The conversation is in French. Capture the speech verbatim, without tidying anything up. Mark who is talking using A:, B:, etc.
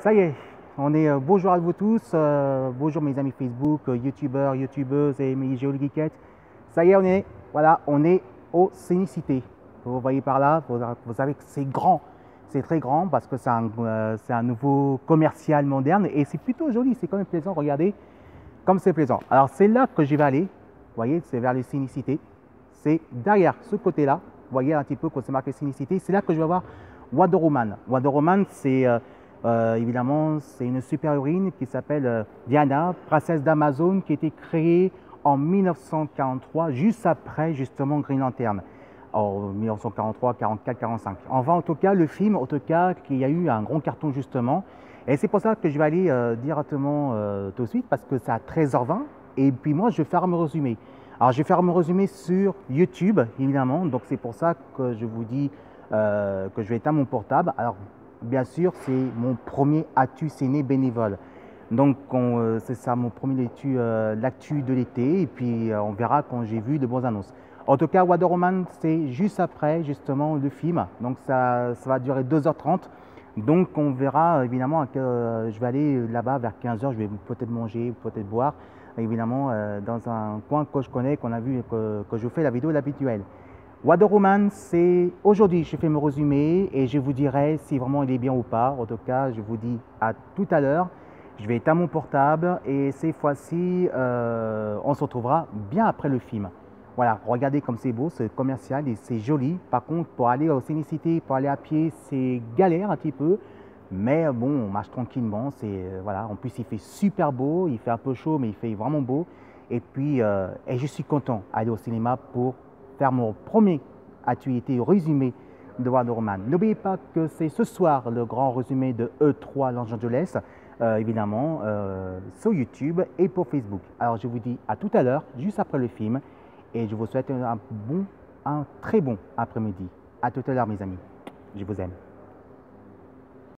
A: Ça y est, on est euh, bonjour à vous tous, euh, bonjour mes amis Facebook, euh, youtubeurs, youtubeuses et mes jolies geekettes. Ça y est, on est, voilà, on est au Cénicité. Vous voyez par là, vous, vous savez que c'est grand, c'est très grand parce que c'est un, euh, c'est un nouveau commercial moderne et c'est plutôt joli, c'est quand même plaisant, regardez comme c'est plaisant. Alors c'est là que je vais aller, vous voyez, c'est vers les Cénicités, c'est derrière ce côté-là, vous voyez un petit peu quand c'est marqué Cénicité, c'est là que je vais voir Wonder Woman. Wonder Woman, c'est euh, euh, évidemment c'est une super-héroïne qui s'appelle euh, Diana, princesse d'Amazon, qui a été créée en mille neuf cent quarante-trois, juste après justement Green Lantern. En mille neuf cent quarante-trois, quarante-quatre, quarante-cinq. Enfin, en tout cas, le film, en tout cas, qu'il y a eu un grand carton justement. Et c'est pour ça que je vais aller euh, directement euh, tout de suite, parce que c'est à treize heures vingt. Et puis moi, je vais faire mon résumé. Alors, je vais faire mon résumé sur YouTube, évidemment. Donc, c'est pour ça que je vous dis euh, que je vais éteindre mon portable. Alors, bien sûr, c'est mon premier actu ciné bénévole. Donc, euh, c'est ça, mon premier actu, euh, l'actu de l'été. Et puis, euh, on verra quand j'ai vu de bonnes annonces. En tout cas, Wonder Woman, c'est juste après, justement, le film. Donc, ça, ça va durer deux heures trente. Donc, on verra, évidemment, que euh, je vais aller là-bas vers quinze heures. Je vais peut-être manger, peut-être boire, évidemment, euh, dans un coin que je connais, qu'on a vu, que, que je fais la vidéo habituelle. Wonder Woman, c'est aujourd'hui, je fais mon résumé et je vous dirai si vraiment il est bien ou pas. En tout cas, je vous dis à tout à l'heure. Je vais éteindre mon portable et cette fois-ci, euh, on se retrouvera bien après le film. Voilà, regardez comme c'est beau, c'est commercial et c'est joli. Par contre, pour aller au Cénicité, pour aller à pied, c'est galère un petit peu. Mais bon, on marche tranquillement. C'est voilà. En plus, il fait super beau. Il fait un peu chaud, mais il fait vraiment beau. Et puis, euh, et je suis content d'aller au cinéma pour faire mon premier activité résumé de Wonder Woman. N'oubliez pas que c'est ce soir le grand résumé de E trois Los Angeles, euh, évidemment, euh, sur YouTube et pour Facebook. Alors, je vous dis à tout à l'heure, juste après le film. Et je vous souhaite un bon, un très bon après-midi. À tout à l'heure, mes amis. Je vous aime.